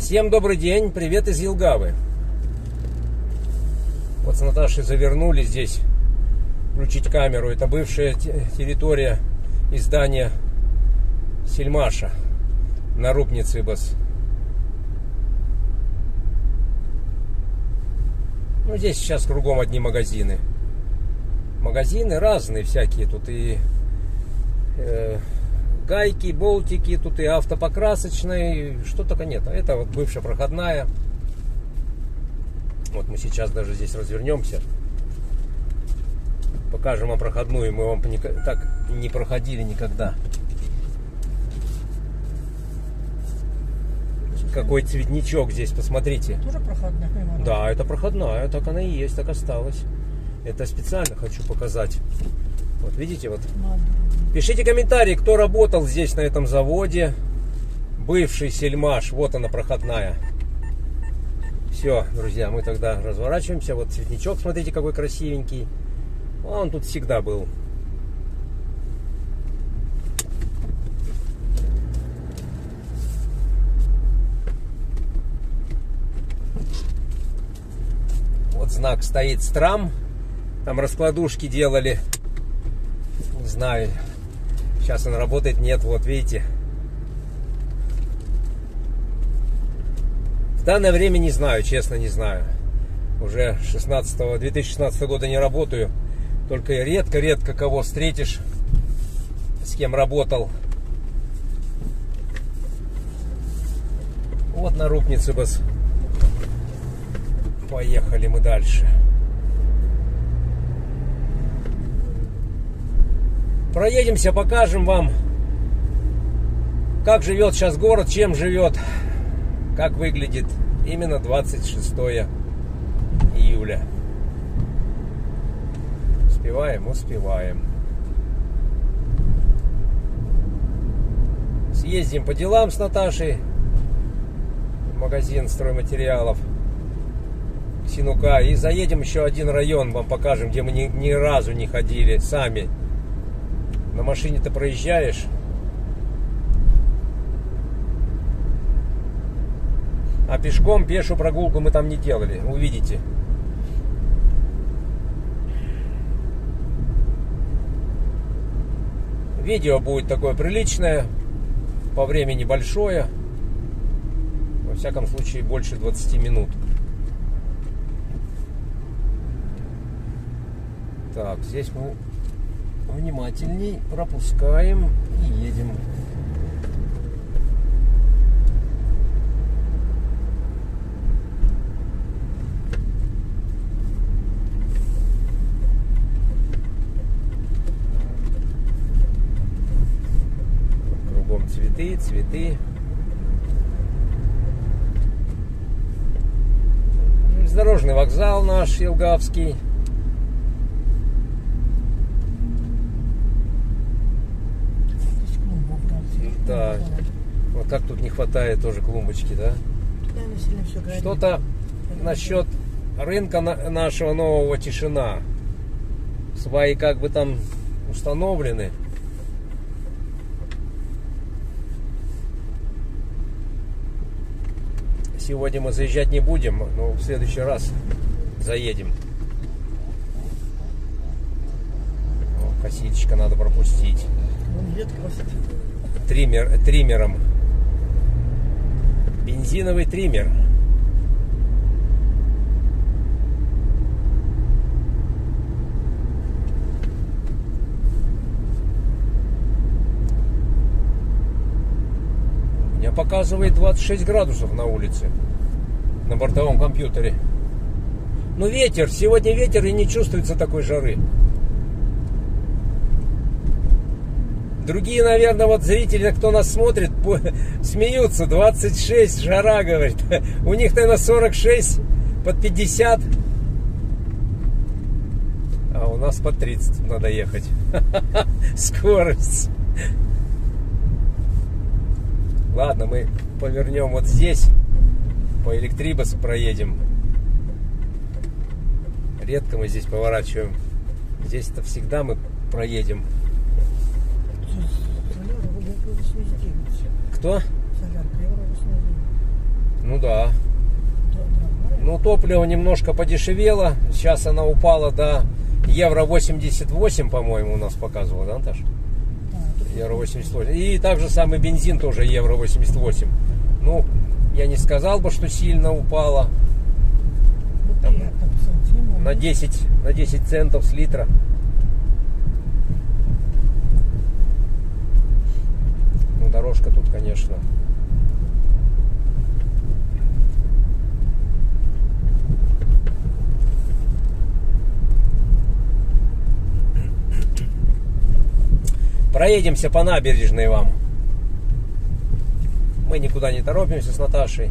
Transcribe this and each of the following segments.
Всем добрый день, привет из Елгавы. Вот с Наташей завернули здесь включить камеру. Это бывшая территория издания Сельмаша на Рупницыбас. Ну, здесь сейчас кругом одни магазины. Магазины разные всякие. Тут и гайки, болтики, тут и автопокрасочные, что только нет. А это вот бывшая проходная. Вот мы сейчас даже здесь развернемся. Покажем вам проходную. Мы вам так не проходили никогда. Какой цветничок здесь, посмотрите. Тоже проходная? Да, это проходная, так она и есть, так осталась. Это специально хочу показать. Вот видите, вот. Пишите комментарии, кто работал здесь на этом заводе. Бывший Сельмаш, вот она проходная. Все, друзья, мы тогда разворачиваемся. Вот цветничок, смотрите, какой красивенький. Он тут всегда был. Вот знак стоит Страм. Там раскладушки делали. Не знаю. Сейчас он работает, нет, вот видите. В данное время не знаю, честно не знаю. Уже 2016 года не работаю. Только редко кого встретишь, с кем работал. Вот на Рупницыбас. Поехали мы дальше. Проедемся, покажем вам, как живет сейчас город, чем живет, как выглядит именно 26 июля. Успеваем, успеваем. Съездим по делам с Наташей в магазин стройматериалов Синука и заедем еще один район, вам покажем, где мы ни разу не ходили сами. На машине-то проезжаешь. А пешком, пешую прогулку мы там не делали. Увидите. Видео будет такое приличное. По времени большое. Во всяком случае, больше 20 минут. Так, здесь мы внимательней пропускаем и едем. Кругом цветы, цветы. Железнодорожный вокзал наш Елгавский. Да, вот как тут не хватает тоже клумбочки, да? Что-то насчет рынка нашего нового тишина. Сваи как бы там установлены. Сегодня мы заезжать не будем, но в следующий раз заедем. О, косичка надо пропустить. Триммером. Бензиновый триммер. У меня показывает 26 градусов на улице. На бортовом компьютере. Но ветер. Сегодня ветер и не чувствуется такой жары. Другие, наверное, вот зрители, кто нас смотрит, смеются. 26, жара, говорит. У них, наверное, 46, под 50. А у нас под 30 надо ехать. Скорость. Ладно, мы повернем вот здесь. По Электрибасу проедем. Редко мы здесь поворачиваем. Здесь-то всегда мы проедем. Кто? Солярка, евро 89. Ну Ну да. Ну, топливо немножко подешевело. Сейчас она упала до евро 88, по-моему, у нас показывала, да, Наташа? Евро 88. И также самый бензин тоже евро 88. Ну, я не сказал бы, что сильно упала. Там, на 10 центов с литра. Ну, дорожка тут, конечно. Проедемся по набережной вам. Мы никуда не торопимся с Наташей.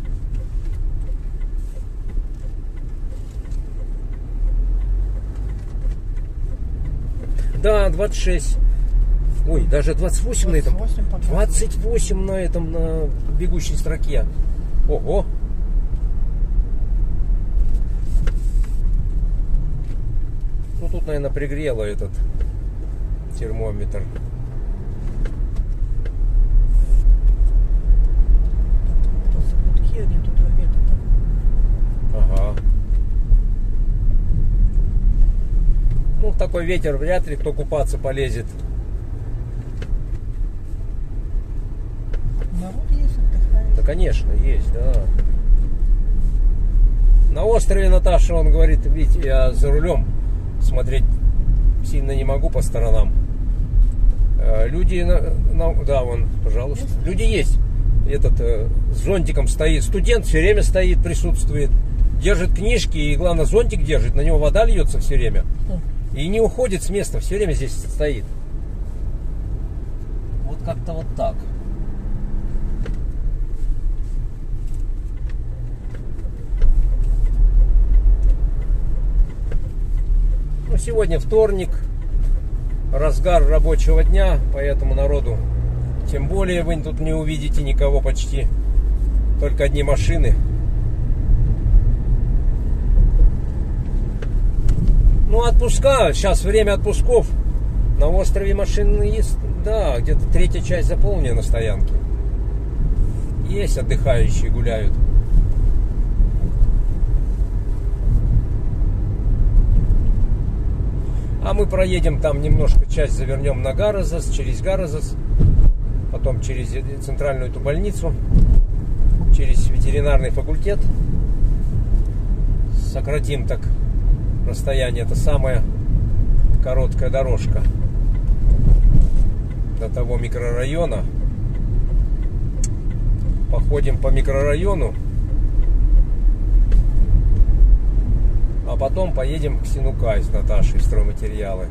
Да, 26. Ой, даже 28 на этом. 28 на этом, на бегущей строке. Ого. Ну тут, наверное, пригрело этот термометр. Ага. Ну, такой ветер, вряд ли кто купаться полезет. Народ есть, отдыхает. Да, конечно, есть, да. На острове, Наташа, он говорит, видите, я за рулем смотреть сильно не могу по сторонам. Люди, да, вон, пожалуйста. Люди есть. Этот с зонтиком стоит. Студент все время стоит, присутствует. Держит книжки и, главное, зонтик держит. На него вода льется все время. И не уходит с места. Все время здесь стоит. Вот как-то вот так. Ну, сегодня вторник. Разгар рабочего дня. Поэтому народу тем более вы тут не увидите никого почти. Только одни машины. Ну, отпуска. Сейчас время отпусков. На острове машины есть. Да, где-то третья часть заполнена на стоянке. Есть отдыхающие, гуляют. А мы проедем там немножко, часть завернем на Гаразас, через Гаразас. Потом через центральную эту больницу. Через ветеринарный факультет. Сократим так расстояние. Это самая короткая дорожка до того микрорайона. Походим по микрорайону, а потом поедем к Синукай с Наташей, стройматериалы.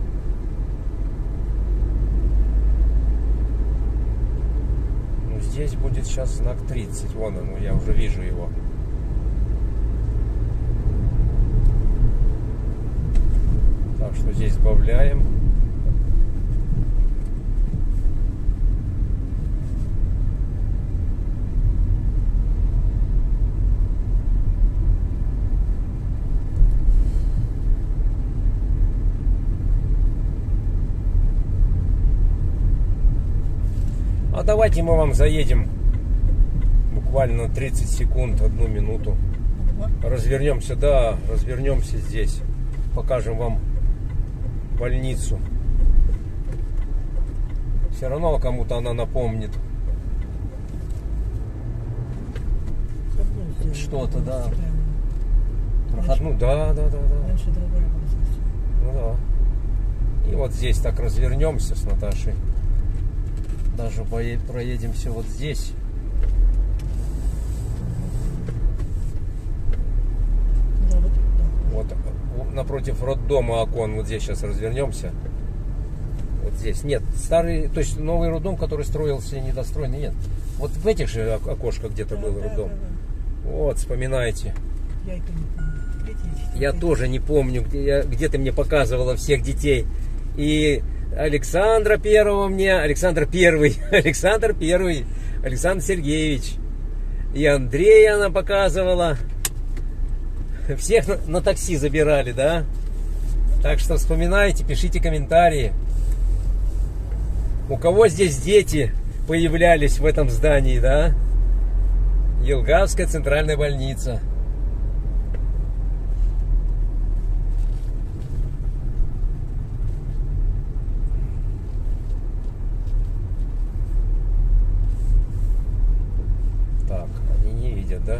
Ну, здесь будет сейчас знак 30. Вон он, я уже вижу его. Так что здесь сбавляем. А давайте мы вам заедем буквально 30 секунд, 1 минуту. Развернемся, да, развернемся здесь. Покажем вам больницу. Все равно кому-то она напомнит. Что-то, да. Проходную, да. Ну да. И вот здесь так развернемся с Наташей. Даже проедемся вот здесь. Вот напротив роддома окон. Вот здесь сейчас развернемся. Вот здесь. Нет, старый, то есть новый роддом, который строился недостроенный, нет. Вот в этих же окошках где-то был роддом. Вот, вспоминайте. Я тоже не помню, где ты мне показывала всех детей. И Александра Первого мне, Александр Первый, Александр Сергеевич. И Андрея она показывала. Всех на такси забирали, да? Так что вспоминайте, пишите комментарии. У кого здесь дети появлялись в этом здании, да? Елгавская центральная больница. Так, они не видят, да?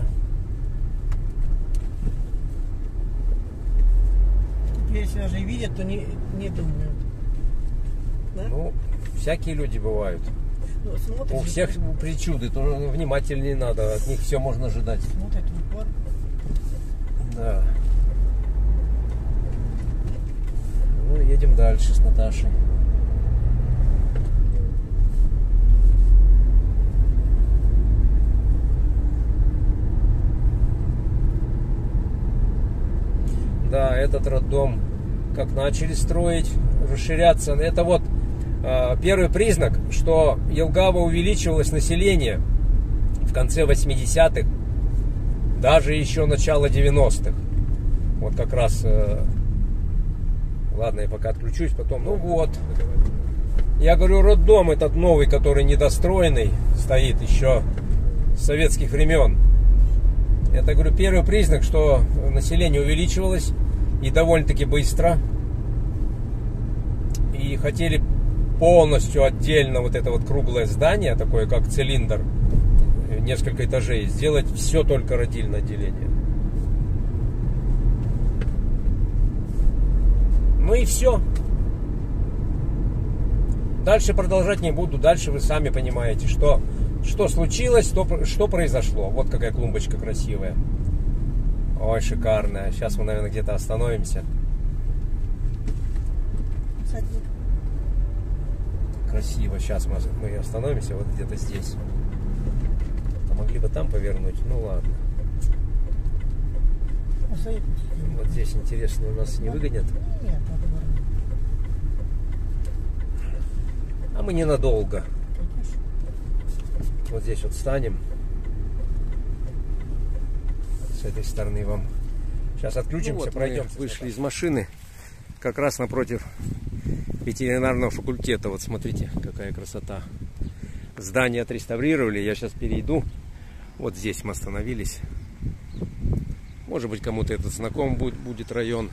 Если даже и видят, то не думают. Да? Ну, всякие люди бывают. Ну, смотрят, У всех причуды, то внимательнее надо, от них все можно ожидать. Смотрят в упор. Да. Ну, едем дальше с Наташей. Да, этот роддом как начали строить, расширяться. Это вот первый признак, что Елгава увеличивалось население в конце 80-х, даже еще начало 90-х. Вот как раз, ладно, я пока отключусь, потом, ну вот. Я говорю, роддом этот новый, который недостроенный, стоит еще с советских времен. Это, говорю, первый признак, что население увеличивалось и довольно-таки быстро. И хотели полностью отдельно вот это вот круглое здание, такое как цилиндр, несколько этажей, сделать все только родильное отделение. Ну и все. Дальше продолжать не буду. Дальше вы сами понимаете, что случилось, что произошло. Вот какая клумбочка красивая. Ой, шикарная. Сейчас мы, наверное, где-то остановимся. Красиво. Сейчас мы остановимся вот где-то здесь. А могли бы там повернуть. Ну ладно. Вот здесь интересно, у нас не выгонят. Нет, надо вернуть. А мы ненадолго. Конечно. Вот здесь вот встанем. С этой стороны вам. Сейчас отключимся, ну вот пройдем. Вышли из машины. Как раз напротив ветеринарного факультета. Вот смотрите, какая красота. Здание отреставрировали. Я сейчас перейду. Вот здесь мы остановились. Может быть, кому-то этот знаком будет район.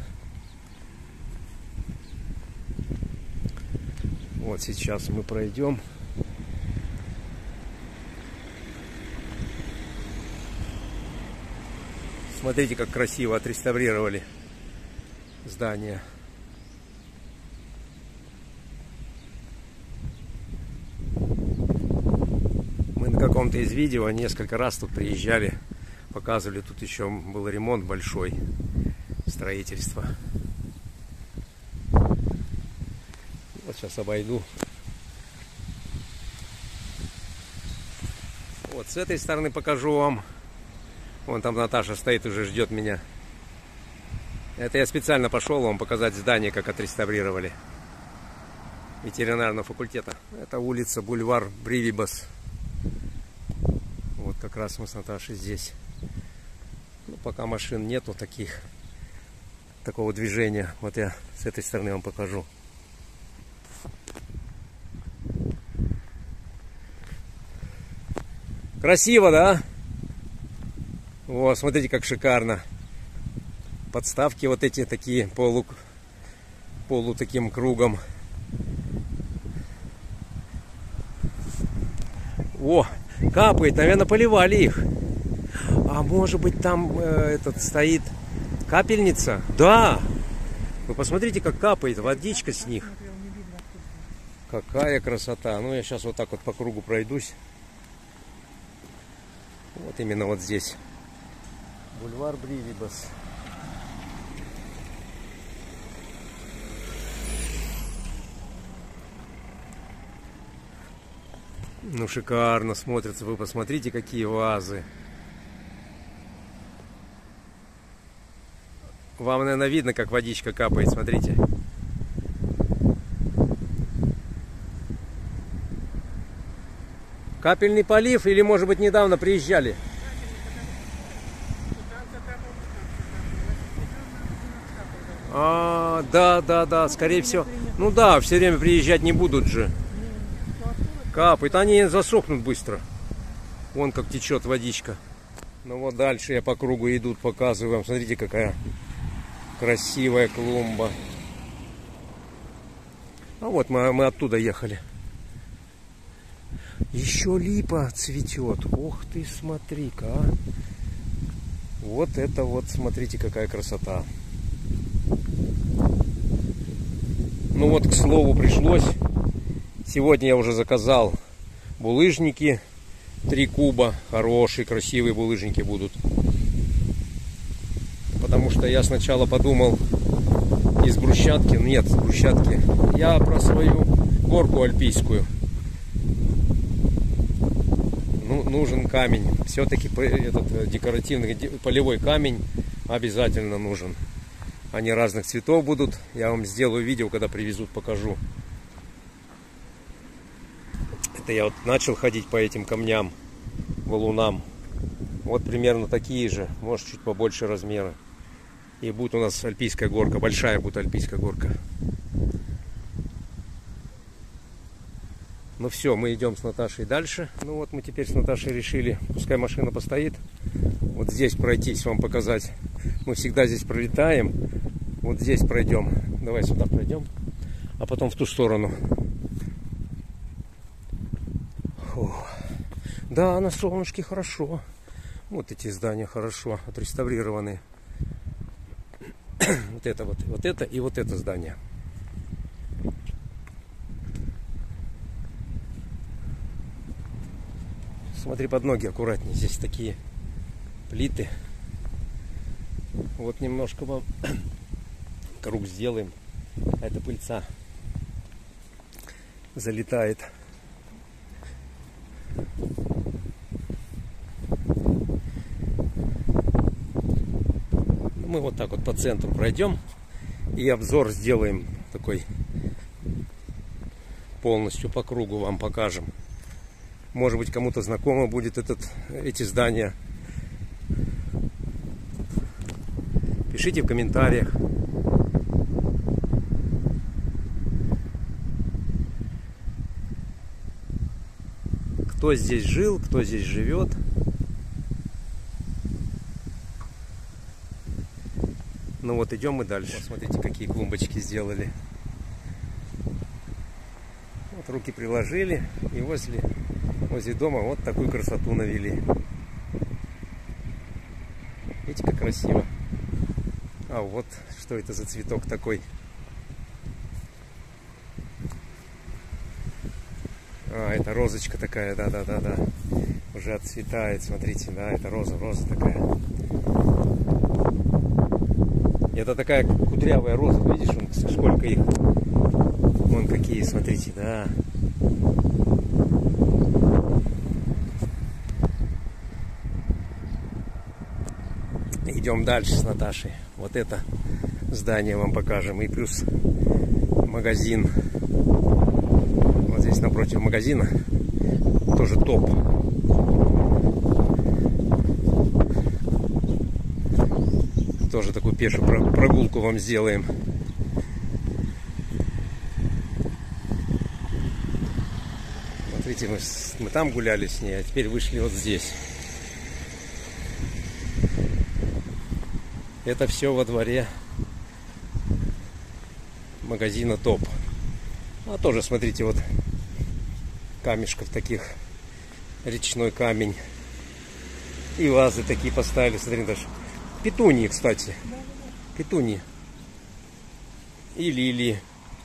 Вот сейчас мы пройдем. Смотрите, как красиво отреставрировали здание. Мы на каком-то из видео несколько раз тут приезжали, показывали. Тут еще был ремонт большой, строительство. Вот сейчас обойду. Вот с этой стороны покажу вам. Вон там Наташа стоит, уже ждет меня. Это я специально пошел вам показать здание, как отреставрировали. Ветеринарного факультета. Это улица, бульвар Бривибас. Вот как раз мы с Наташей здесь. Ну, пока машин нету такого движения. Вот я с этой стороны вам покажу. Красиво, да? Вот, смотрите, как шикарно. Подставки вот эти такие полу таким кругом. О, капает, наверное, поливали их. А может быть, там стоит капельница? Да. Вы посмотрите, как капает водичка с них. Какая красота. Ну, я сейчас вот так вот по кругу пройдусь. Вот именно вот здесь. Бульвар Бривибас. Ну, шикарно смотрится. Вы посмотрите, какие вазы. Вам, наверное, видно, как водичка капает. Смотрите. Капельный полив или, может быть, недавно приезжали? Да, скорее всего. Ну да, все время приезжать не будут же. Капает, они засохнут быстро. Вон как течет водичка. Ну вот дальше я по кругу идут, показываю вам. Смотрите, какая красивая клумба. А вот мы оттуда ехали. Еще липа цветет. Ох ты, смотри-ка, а. Вот это вот, смотрите, какая красота. Ну вот, к слову, пришлось. Сегодня я уже заказал булыжники. 3 куба. Хорошие, красивые булыжники будут. Потому что я сначала подумал из брусчатки. Нет, с брусчатки. Я про свою горку альпийскую. Ну, нужен камень. Все-таки этот декоративный полевой камень обязательно нужен. Они разных цветов будут. Я вам сделаю видео, когда привезут, покажу. Это я вот начал ходить по этим камням, валунам. Вот примерно такие же, может чуть побольше размера. И будет у нас альпийская горка, большая будет альпийская горка. Ну все, мы идем с Наташей дальше. Ну вот мы теперь с Наташей решили, пускай машина постоит, вот здесь пройтись, вам показать. Мы всегда здесь пролетаем. Вот здесь пройдем. Давай сюда пройдем, а потом в ту сторону. Фух. Да, на солнышке хорошо. Вот эти здания хорошо отреставрированы. Вот это и вот это здание. Смотри под ноги аккуратнее. Здесь такие плиты. Вот немножко вам круг сделаем. А это пыльца залетает. Мы вот так вот по центру пройдем и обзор сделаем такой полностью по кругу, вам покажем. Может быть, кому-то знакомо будет эти здания. Пишите в комментариях. Кто здесь жил, кто здесь живет. Ну вот, идем мы дальше. Вот, смотрите, какие клумбочки сделали. Вот руки приложили и возле дома вот такую красоту навели. Видите, как красиво. А вот, что это за цветок такой. А, это розочка такая, да. Уже отцветает, смотрите, да, это роза такая. Это такая кудрявая роза, видишь, сколько их. Вон какие, смотрите, да. Идем дальше с Наташей. Вот это здание вам покажем. И плюс магазин. Вот здесь напротив магазина тоже топ. Тоже такую пешую прогулку вам сделаем. Смотрите, мы там гуляли с ней, а теперь вышли вот здесь. Это все во дворе магазина ТОП. А тоже, смотрите, вот камешков таких, речной камень. И вазы такие поставили, смотри, даже петунии, кстати. Петунии. И лилии.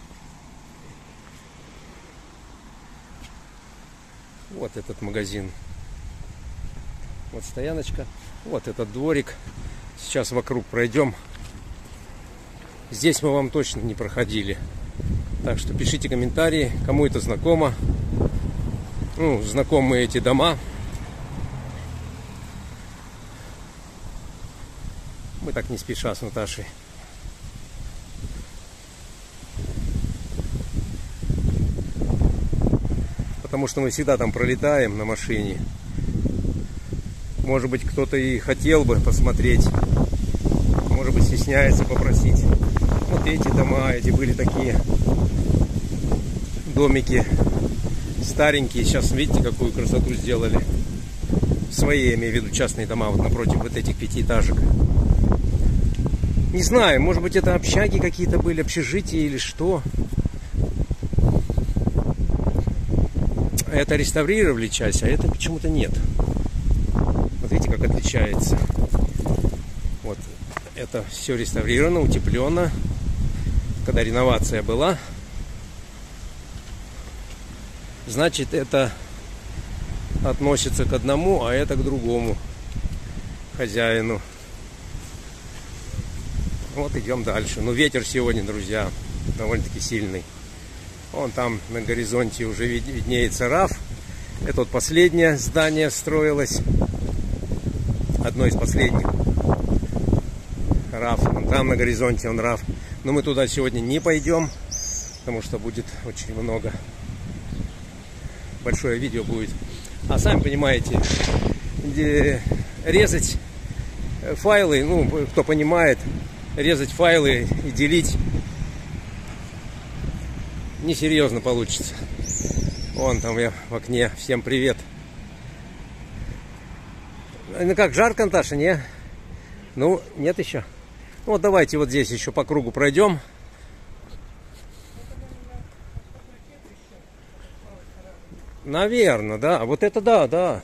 Вот этот магазин. Вот стояночка. Вот этот дворик. Сейчас вокруг пройдем. Здесь мы вам точно не проходили. Так что пишите комментарии, кому это знакомо. Ну, знакомые эти дома. Мы так не спеша с Наташей. Потому что мы всегда там пролетаем на машине. Может быть, кто-то и хотел бы посмотреть. Может быть, стесняется попросить. Вот эти дома, эти были такие домики старенькие. Сейчас видите, какую красоту сделали. Свои, я имею в виду, частные дома, вот напротив вот этих пятиэтажек. Не знаю, может быть, это общаги какие-то были, общежития или что. Это реставрировали часть, а это почему-то нет. Вот видите, как отличается. Вот это все реставрировано, утеплено. Когда реновация была, значит, это относится к одному, а это к другому хозяину. Вот идем дальше. Ну, ветер сегодня, друзья, довольно-таки сильный. Вон там на горизонте уже виднеется РАФ. Это вот последнее здание строилось. Одно из последних. РАФ. Вон там на горизонте он РАФ. Но мы туда сегодня не пойдем, потому что будет очень много. Большое видео будет. А сами понимаете, резать файлы, ну, кто понимает, резать файлы и делить несерьезно получится. Вон там я в окне. Всем привет. Ну как, жарко, Наташа, не? Ну, нет еще. Ну, вот давайте вот здесь еще по кругу пройдем. Наверное, да. Вот это да, да.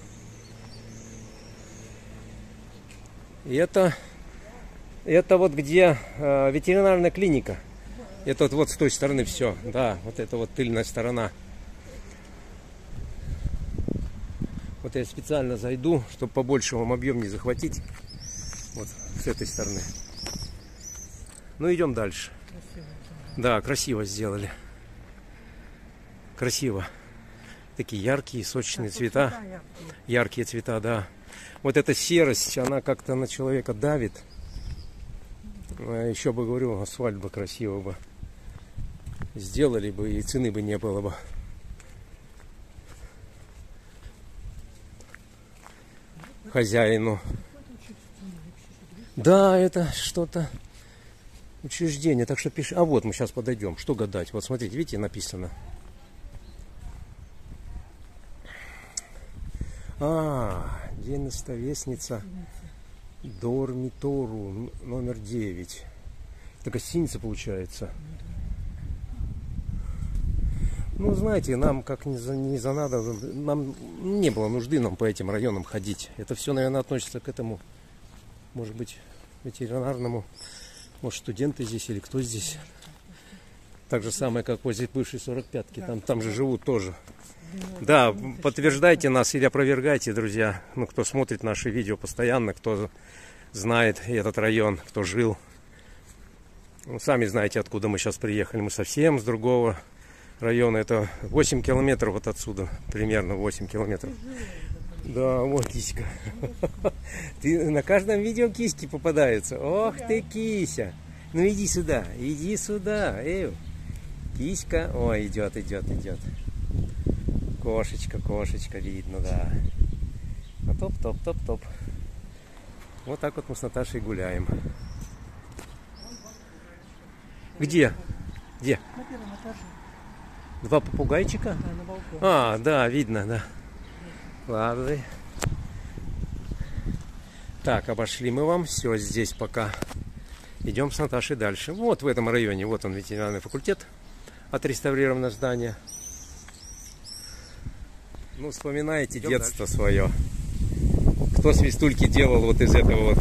И это вот где ветеринарная клиника. Это вот с той стороны все. Да, вот это вот тыльная сторона. Вот я специально зайду, чтобы побольше вам объем не захватить. Вот с этой стороны. Ну, идем дальше. Красиво. Да, красиво сделали. Красиво. Такие яркие, сочные цвета. Яркие цвета, да. Вот эта серость, она как-то на человека давит. Еще бы, говорю, асфальт бы красиво бы сделали бы, и цены бы не было бы. Хозяину. Да, это что-то учреждение. Так что пиши. А вот мы сейчас подойдем. Что гадать? Вот смотрите, видите, написано. Денностовесница Дормитору номер 9. Это гостиница получается. Ну, знаете, нам как не за надо, нам не было нужды нам по этим районам ходить. Это все, наверное, относится к этому, может быть, ветеринарному. Может, студенты здесь или кто здесь. Так же самое, как возле бывшей 45-ки. Там же живут тоже. Да, подтверждайте нас или опровергайте, друзья. Ну, кто смотрит наши видео постоянно, кто знает этот район, кто жил. Ну, сами знаете, откуда мы сейчас приехали. Мы совсем с другого района. Это 8 километров вот отсюда. Примерно 8 километров. Да, вот киська. Ты на каждом видео киски попадаются. Ох ты, кися. Ну иди сюда, иди сюда. Эй, киська. Ой, идет. Кошечка видно, да. Топ. Вот так вот мы с Наташей гуляем. Где? На первом этаже. 2 попугайчика? Да, на балконе. А, да, видно, да. Ладно. Так, обошли мы вам. Все, здесь пока. Идем с Наташей дальше. Вот в этом районе, вот он, ветеринарный факультет. Отреставрированное здание. Ну, вспоминаете детство свое. Кто свистульки делал вот из этого вот.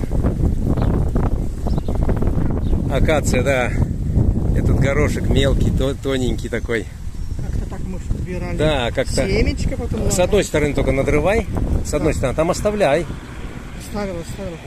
Акация, да. Этот горошек мелкий, тоненький такой. Как-то так мы собирали. Да, как-то. Семечко потом. С одной стороны только надрывай, с одной стороны, там оставляй. Оставила.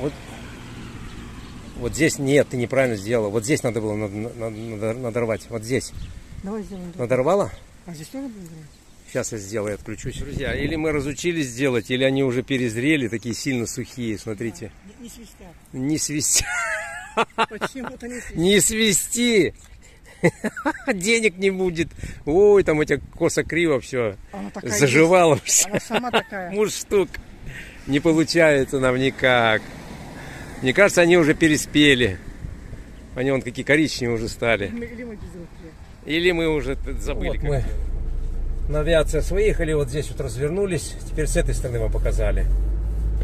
Вот здесь нет, ты неправильно сделала. Вот здесь надо было надорвать. Вот здесь. Давай сделаем. Надорвала? А здесь тоже будем делать? Сейчас я сделаю, отключусь. Друзья, или мы разучились делать, или они уже перезрели, такие сильно сухие, смотрите. Не свистят. Не свисти. Почему-то не свистят. Не свисти. Денег не будет. Ой, там у тебя косо-криво все заживало. Она сама такая. Муж-штук. Не получается нам никак. Мне кажется, они уже переспели. Они вон какие коричневые уже стали. Или мы уже забыли. Вот мы на авиации выехали, вот здесь вот развернулись. Теперь с этой стороны мы показали.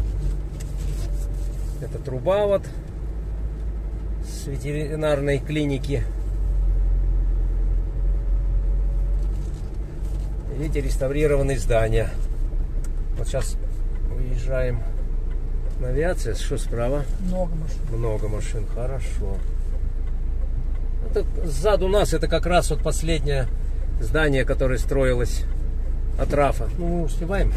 Это труба вот с ветеринарной клиники. Видите, реставрированные здания. Вот сейчас выезжаем на авиацию. Что справа? Много машин. Много машин, хорошо. Это сзади у нас это как раз вот последнее здание, которое строилось от РАФа. Ну, мы успеваем.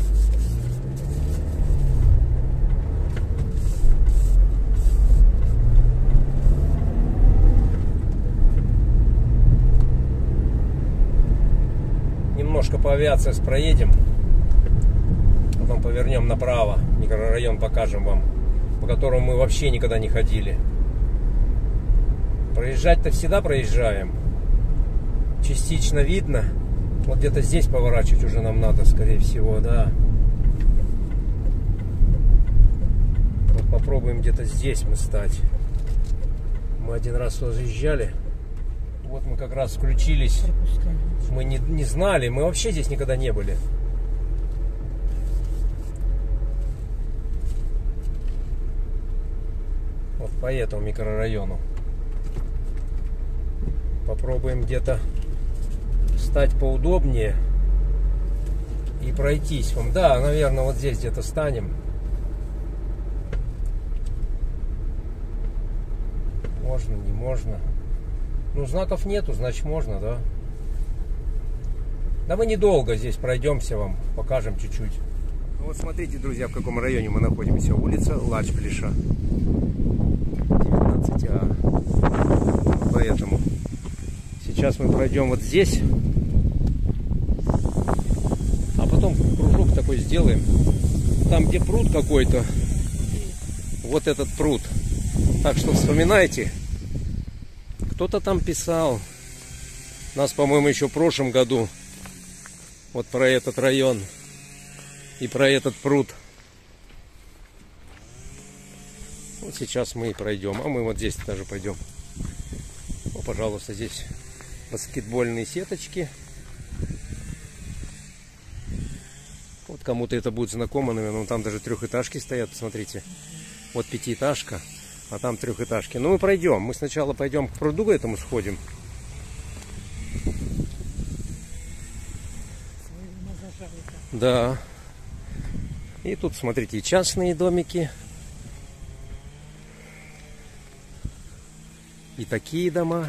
Немножко по авиации проедем, потом повернем направо, микрорайон покажем вам, по которому мы вообще никогда не ходили. Проезжать-то всегда проезжаем, частично видно, вот где-то здесь поворачивать уже нам надо, скорее всего, да. Вот попробуем где-то здесь мы стать. Мы один раз заезжали. Вот мы как раз включились. Мы не знали, мы вообще здесь никогда не были. Вот по этому микрорайону. Попробуем где-то встать поудобнее и пройтись вам. Да, наверное, вот здесь где-то станем. Можно, не можно. Ну, знаков нету, значит можно, да? Да мы недолго здесь пройдемся вам, покажем чуть-чуть. Ну, вот смотрите, друзья, в каком районе мы находимся. Улица Лачплиша, 19А. Поэтому сейчас мы пройдем вот здесь. А потом кружок такой сделаем. Там, где пруд какой-то. Вот этот пруд. Так что вспоминайте. Кто-то там писал. Нас, по-моему, еще в прошлом году. Вот про этот район. И про этот пруд. Вот сейчас мы и пройдем. А мы вот здесь даже пойдем. Ну, пожалуйста, здесь баскетбольные сеточки. Вот кому-то это будет знакомо, наверное. Там даже трехэтажки стоят, посмотрите. Вот пятиэтажка. А там трехэтажки. Ну, мы пройдем. Мы сначала пойдем к пруду этому сходим. Да. И тут, смотрите, и частные домики. И такие дома.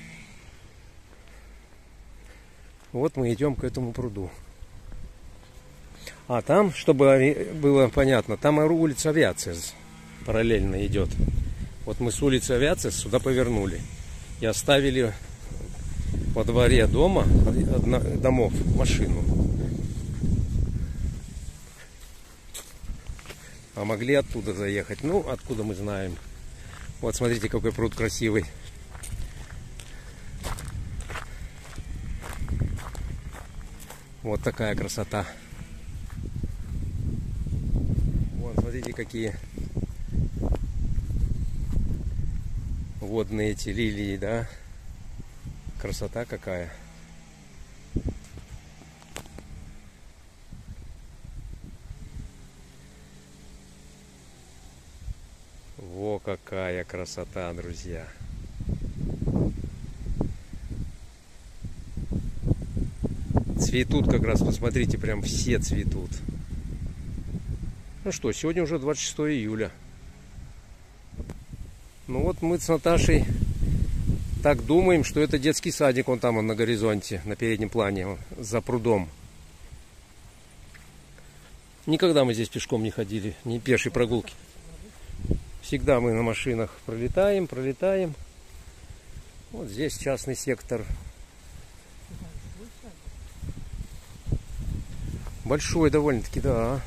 Вот мы идем к этому пруду. А там, чтобы было понятно, там улица Авиация параллельно идет. Вот мы с улицы Авиации сюда повернули. И оставили во дворе дома, домов, машину. А могли оттуда заехать. Ну, откуда мы знаем. Вот, смотрите, какой пруд красивый. Вот такая красота. Вон, смотрите, какие водные эти лилии, да? Красота какая. Во какая красота, друзья. Цветут как раз, посмотрите, прям все цветут. Ну что, сегодня уже 26 июля. Ну вот мы с Наташей так думаем, что это детский садик, он там, он на горизонте, на переднем плане, за прудом. Никогда мы здесь пешком не ходили, ни пешей прогулки. Всегда мы на машинах пролетаем. Вот здесь частный сектор. Большой довольно-таки, да.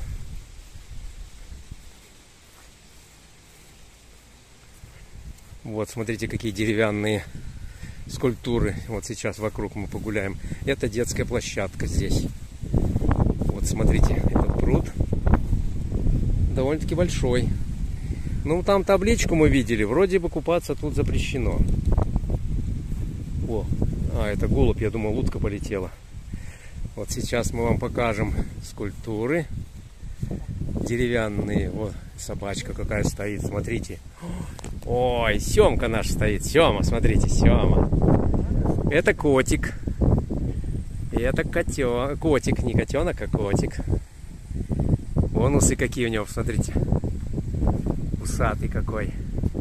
Вот, смотрите, какие деревянные скульптуры. Вот сейчас вокруг мы погуляем. Это детская площадка здесь. Вот, смотрите, этот пруд довольно-таки большой. Ну, там табличку мы видели. Вроде бы купаться тут запрещено. О, это голубь, я думал, утка полетела. Вот сейчас мы вам покажем скульптуры деревянные. Вот собачка какая стоит, смотрите. Ой, Семка наш стоит. Сема, смотрите, Сема. Это котик. И это котик, не котенок, а котик. Вон усы какие у него, смотрите. Усатый какой.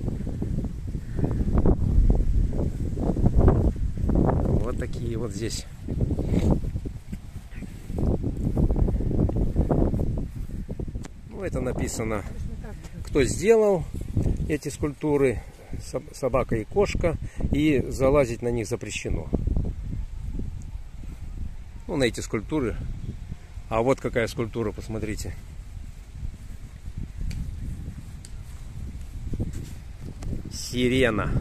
Вот такие вот здесь. Ну, это написано, кто сделал эти скульптуры. Собака и кошка. И залазить на них запрещено. Ну, на эти скульптуры. А вот какая скульптура, посмотрите. Сирена.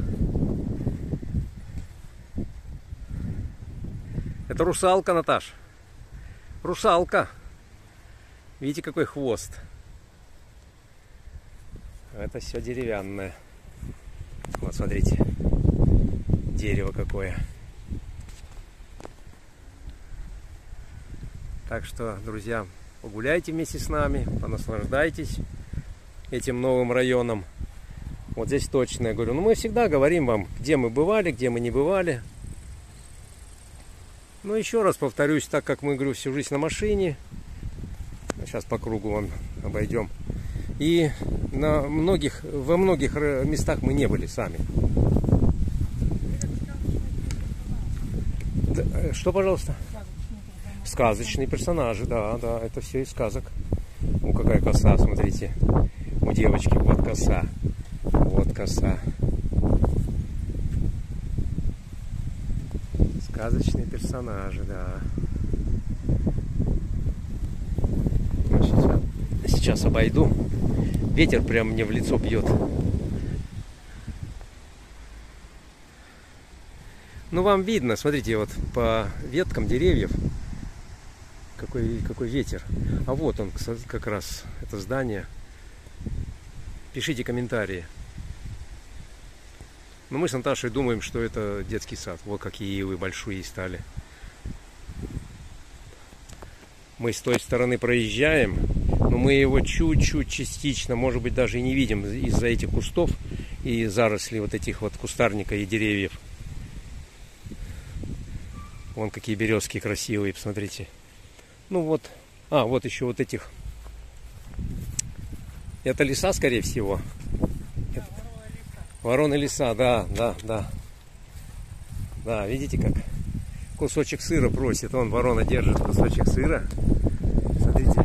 Это русалка, Наташ. Русалка. Видите, какой хвост. Это все деревянное. Вот, смотрите. Дерево какое. Так что, друзья, погуляйте вместе с нами, понаслаждайтесь этим новым районом. Вот здесь точно, я говорю, ну мы всегда говорим вам, где мы бывали, где мы не бывали. Но еще раз повторюсь, так как мы, говорю, всю жизнь на машине, сейчас по кругу вам обойдем, и во многих местах мы не были сами. Что, пожалуйста? Сказочные персонажи, да, это все из сказок. О, какая коса, смотрите. У девочки вот коса. Вот коса. Сказочные персонажи, да. Сейчас обойду. Ветер прям мне в лицо бьет. Ну, вам видно, смотрите, вот по веткам деревьев какой ветер. А вот он как раз, это здание. Пишите комментарии. Но мы с Наташей думаем, что это детский сад. Вот какие ивы большие стали. Мы с той стороны проезжаем, но мы его чуть-чуть, частично, может быть, даже и не видим из-за этих кустов и зарослей вот этих вот кустарника и деревьев. Вон какие березки красивые, посмотрите. Ну вот, вот еще вот этих. Это лиса, скорее всего. Да, ворона лиса, да. Да, видите как? Кусочек сыра просит. Вон ворона держит кусочек сыра. Смотрите.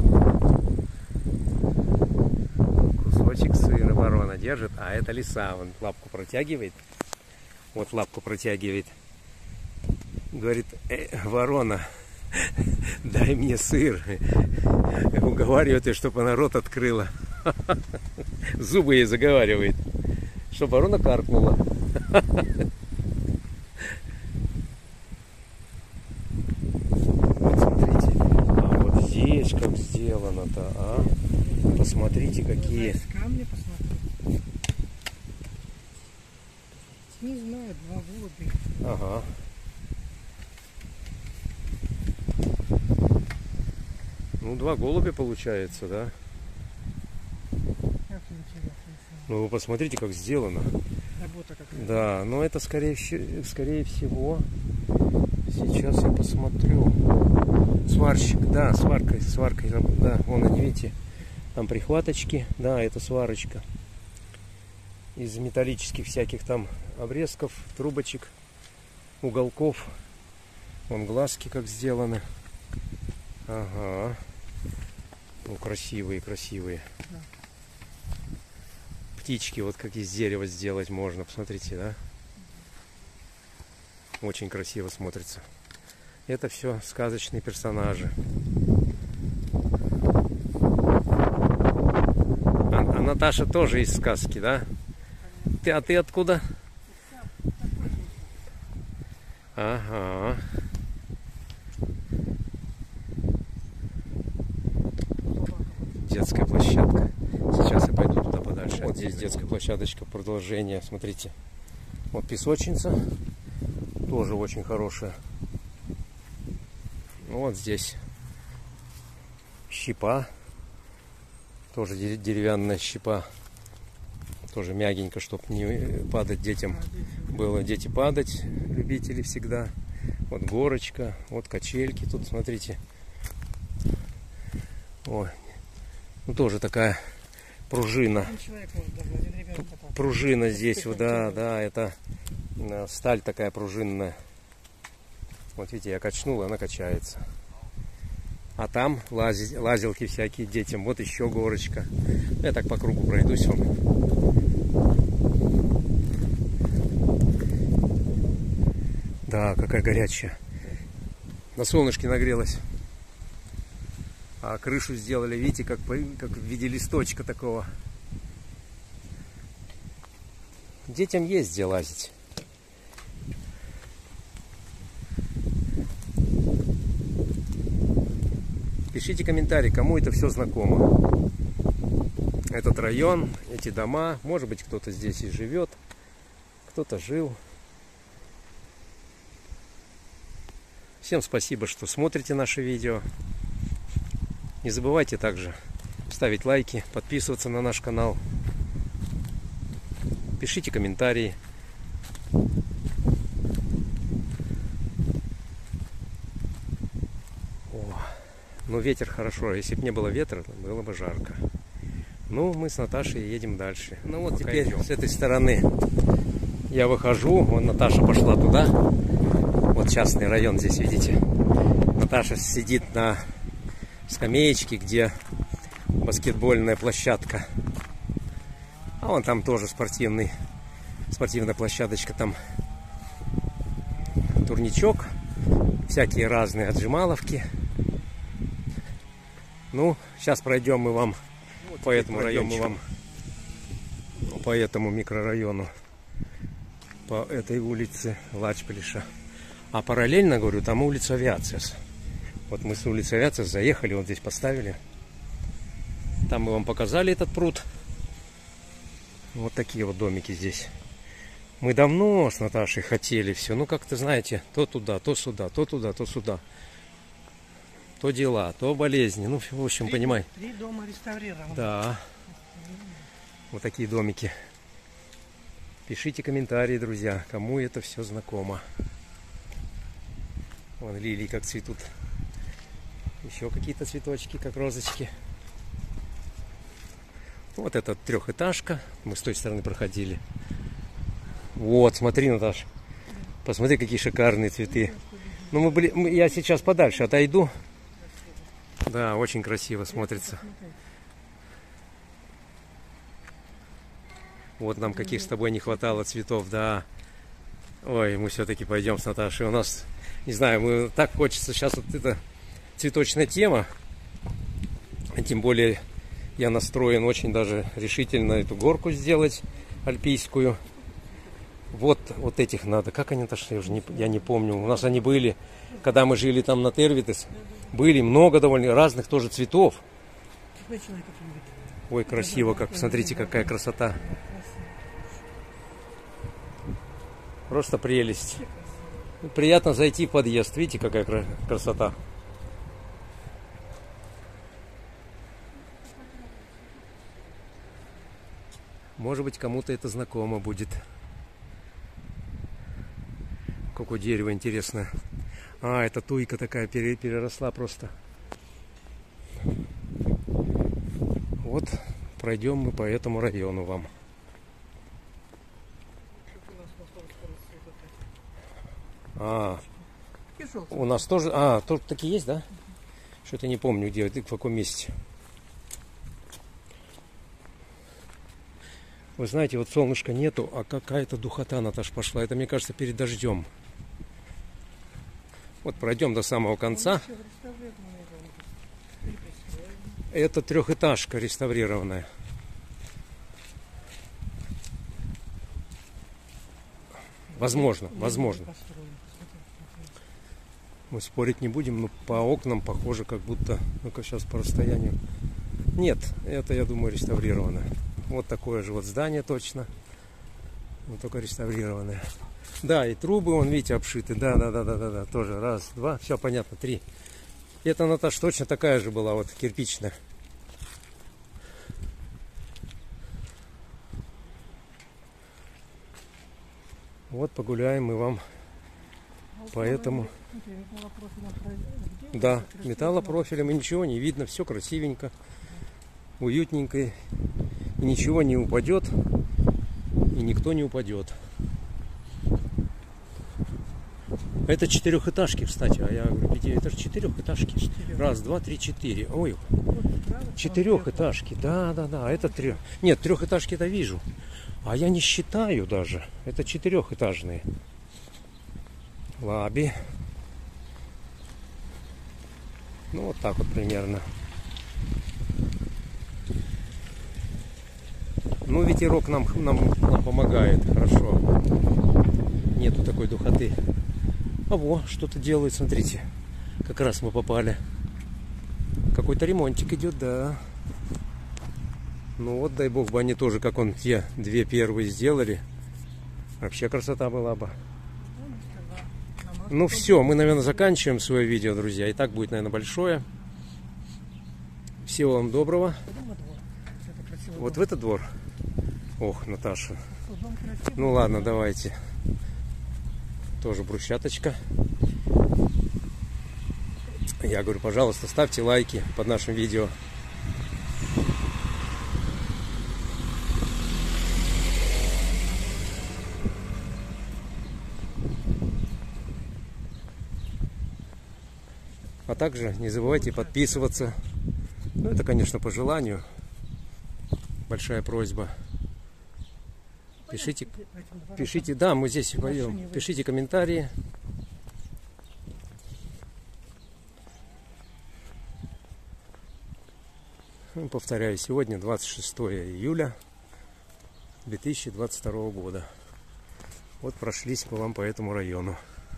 Кусочек сыра ворона держит, а это лиса. Вон лапку протягивает. Вот лапку протягивает. Говорит, ворона, дай мне сыр. Уговаривает ее, чтобы она рот открыла. Зубы ей заговаривает. Чтобы ворона каркнула. Вот смотрите. А вот здесь как сделано-то, а? Посмотрите, какие. Камни посмотри. Не знаю, 2 голубя. Ага. Ну, 2 голубя получается, да? Ну, вы посмотрите, как сделано. Работа какая. Да, но это скорее всего. Сейчас я посмотрю. Сварщик, да, сваркой, да, вон они, видите, там прихваточки, да, это сварочка. Из металлических всяких там обрезков, трубочек, уголков. Вон глазки как сделаны. Ага. Ну, красивые. Да. Птички вот как из дерева сделать можно. Посмотрите, да? Очень красиво смотрится. Это все сказочные персонажи. А Наташа тоже из сказки, да? А ты откуда? Ага. Детская площадка. Сейчас я пойду туда подальше. Вот здесь детская площадочка, продолжение. Смотрите. Вот песочница. Тоже очень хорошая. Вот здесь щепа. Тоже деревянная щепа. Тоже мягенько, чтобы не падать детям. Было дети падать, любители всегда. Вот горочка, вот качельки тут, смотрите. Ой. Ну тоже такая пружина. Пружина здесь, да, это сталь такая пружинная. Вот видите, я качнул, она качается. А там лазилки всякие детям. Вот еще горочка. Я так по кругу пройдусь вам. Да, какая горячая. На солнышке нагрелась. А крышу сделали, видите, как в виде листочка такого. Детям есть где лазить. Пишите комментарии, кому это все знакомо. Этот район, эти дома. Может быть, кто-то здесь и живет, кто-то жил. Всем спасибо, что смотрите наши видео. Не забывайте также ставить лайки, подписываться на наш канал. Пишите комментарии. Ну, ветер хорошо. Если бы не было ветра, было бы жарко. Ну, мы с Наташей едем дальше. Ну вот теперь идем. С этой стороны я выхожу. Вон Наташа пошла туда. Вот частный район здесь, видите. Наташа сидит на скамеечке, где баскетбольная площадка. А вон там тоже спортивная площадочка. Там турничок. Всякие разные отжималовки. Ну, сейчас пройдем мы вам по этому району, по этому микрорайону, по этой улице Лачплиша. А параллельно, говорю, там улица Авиация. Вот мы с улицы Авиация заехали, вот здесь поставили. Там мы вам показали этот пруд. Вот такие вот домики здесь. Мы давно с Наташей хотели все. Ну, как-то, знаете, то туда, то сюда, то туда, то сюда. То дела, то болезни. Ну, в общем, понимай. 3 дома реставрированы. Да. Вот такие домики. Пишите комментарии, друзья, кому это все знакомо. Вон лилии как цветут. Еще какие-то цветочки, как розочки. Вот это трехэтажка. Мы с той стороны проходили. Вот, смотри, Наташа. Посмотри, какие шикарные цветы. Ну, я сейчас подальше отойду. Да, очень красиво смотрится. Вот нам каких с тобой не хватало цветов, да. Ой, мы все-таки пойдем с Наташей. У нас, не знаю, так хочется сейчас вот эта цветочная тема. Тем более я настроен очень даже решительно эту горку сделать, альпийскую. Вот этих надо. Как они отошли? Я не помню. У нас они были, когда мы жили там на Тервитес. Были много довольно разных тоже цветов. Ой, красиво как. Смотрите, какая красота. Просто прелесть. Приятно зайти в подъезд. Видите, какая красота. Может быть, кому-то это знакомо будет. Какое дерево интересное. А, это туйка такая переросла просто. Вот пройдем мы по этому району вам. У нас тоже... тоже такие есть, да? Что-то не помню, где, в каком месте. Вы знаете, вот солнышка нету, а какая-то духота, Наташ, пошла. Это, мне кажется, перед дождем. Вот пройдем до самого конца. Это трехэтажка реставрированная. Возможно. Мы спорить не будем, но по окнам похоже, как будто, ну-ка сейчас по расстоянию. Нет, это, я думаю, реставрированное. Вот такое же вот здание точно. Вот только реставрированное. Да, и трубы, вон, видите, обшиты. Да. Тоже раз, два, все понятно, 3. Это, Наташа, точно такая же была, вот кирпичная. Вот погуляем мы вам по этому. Да, металлопрофилем, и ничего не видно, все красивенько, уютненько, и ничего не упадет, и никто не упадет. Это 4-этажки, кстати, а я говорю, это же 4-этажки. Раз, два, три, 4. Ой, 4-этажки, да, это 3. Нет, 3-этажки это вижу, а я не считаю даже, это 4-этажные. Лаби. Ну, вот так вот примерно. Ну, ветерок нам помогает, хорошо. Нету такой духоты. А во, что-то делают, смотрите. Как раз мы попали. Какой-то ремонтик идет, да. Ну вот, дай бог бы они тоже, как он те 2 первые сделали. Вообще красота была бы. Ну все, мы, наверное, заканчиваем свое видео, друзья. И так будет, наверное, большое. Всего вам доброго. Вот в этот двор. Ох, Наташа. Ну ладно, давайте. Тоже брусчаточка. Я говорю, пожалуйста, ставьте лайки под нашим видео. А также не забывайте подписываться. Ну, это, конечно, по желанию. Большая просьба. Пишите, да, мы здесь поем. Пишите комментарии. Повторяю, сегодня 26 июля 2022 года. Вот прошлись мы вам по этому району.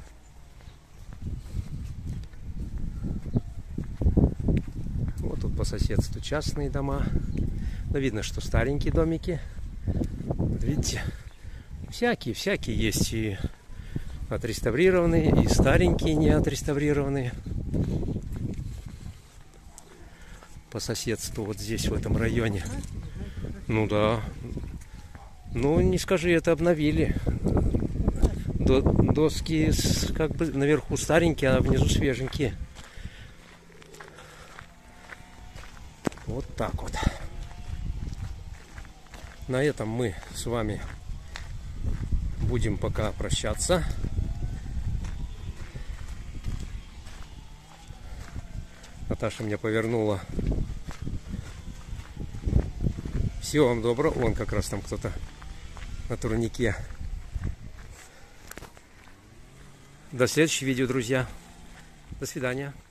Вот тут по соседству частные дома. Но видно, что старенькие домики. Вот видите, всякие есть, и отреставрированные, и старенькие не отреставрированные. По соседству вот здесь, в этом районе. Ну да. Ну, не скажи, это обновили. Доски как бы наверху старенькие, а внизу свеженькие. Вот так вот. На этом мы с вами будем пока прощаться. Наташа меня повернула. Всего вам доброго. Вон как раз там кто-то на турнике. До следующего видео, друзья. До свидания.